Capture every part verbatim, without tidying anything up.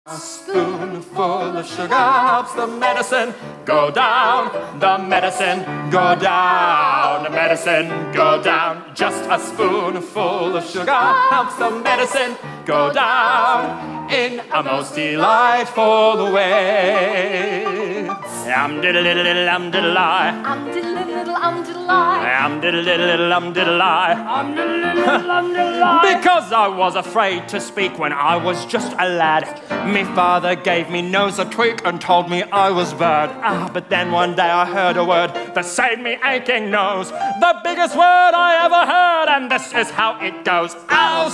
A spoonful of sugar helps the medicine go down, the medicine go down, the medicine go down. Just a spoonful of sugar helps the medicine go down in a most delightful way. Um diddle diddle diddle um diddle I. Um diddle diddle um diddle I. Um diddle diddle diddle um diddle I. Um diddle diddle um diddle I. Because I was afraid to speak when I was just a lad. Me father gave me nose a tweak and told me I was bad. Ah, but then one day I heard a word that saved me aching nose. The biggest word I ever heard, and this is how it goes. Oh,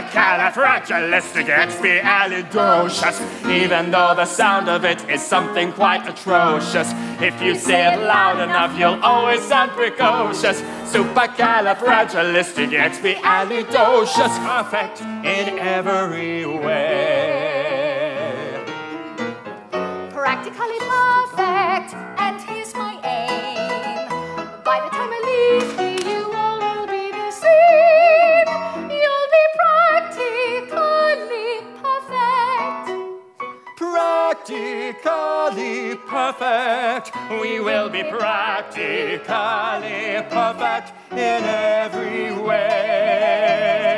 supercalifragilisticexpialidocious. Even though the sound of it is something quite atrocious, if you say it loud enough, you'll always sound precocious. Supercalifragilisticexpialidocious. Perfect in every way. Practically perfect, and here's my aim. By the time I leave here, you all will be the same. You'll be practically perfect. Practically perfect. We will be practically perfect in every way.